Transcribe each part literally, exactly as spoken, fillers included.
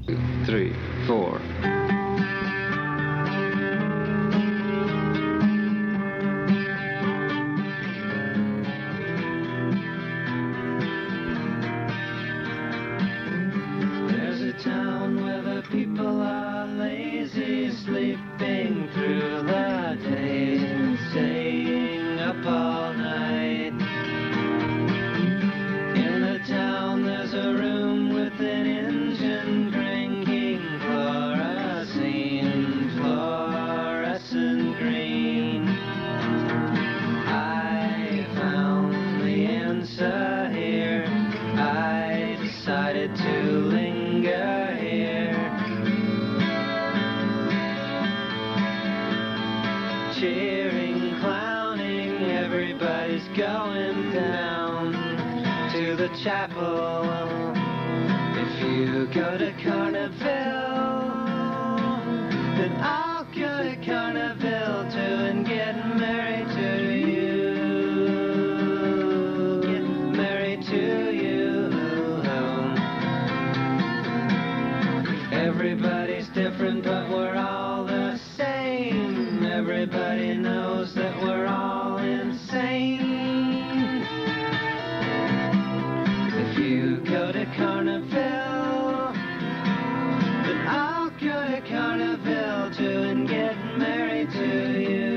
Three, four. There's a town where the people are lazy, sleeping through the day and staying up all night. In the town there's a room with an engine cranking kerosene, fluorescent green. I found the answer here. I decided to linger here. Cheering, clowning, everybody's going down to the chapel. If you go to Carnaville, then I'll go to Carnaville too and get married to you. Get married to you. Everybody's different, but we're all the same. Everybody knows that we're all insane. If you go to Carnaville, then I'll go to Carnaville too and get married to you.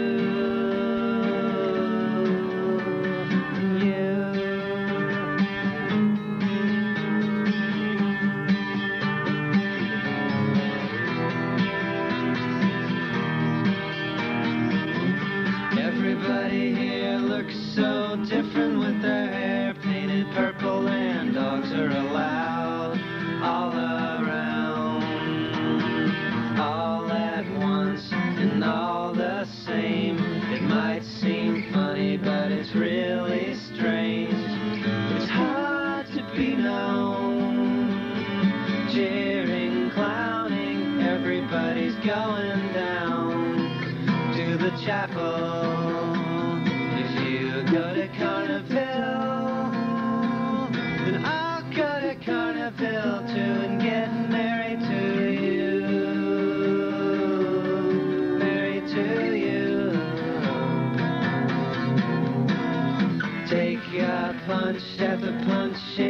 You. Everybody here looks so different with their hair painted purple, and dogs are allowed all around, all at once and all the same. It might seem funny, but it's really strange. It's hard to be known. Cheering, clowning, everybody's going down to the chapel. If you go to Carnaville, then I'll go to Carnaville too and get married to you. Married to you. Take a punch at the punch